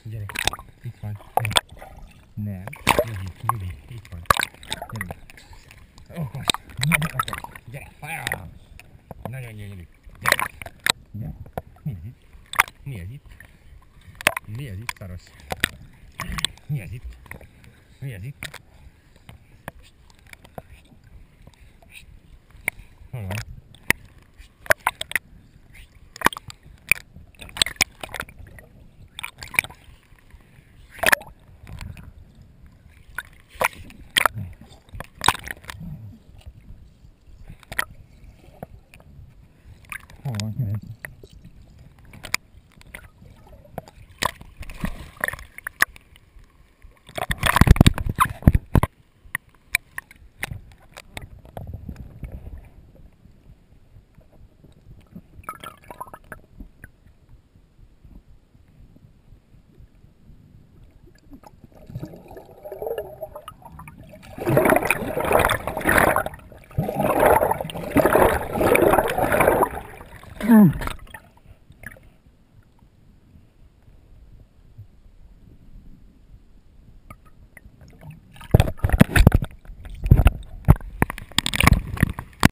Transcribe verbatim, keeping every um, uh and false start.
Gyere, itt van. Nem, nyugi, nyugi, itt van. Gyere. Oh, nagyon akar. Gyere, hajrá! Nagyon gyönyörű. Gyere. Gyere. Mi ez itt? Mi ez itt? Mi ez itt, szaros? Mi ez itt? Mi ez itt? Hol van? Hol van, keresd? Mm.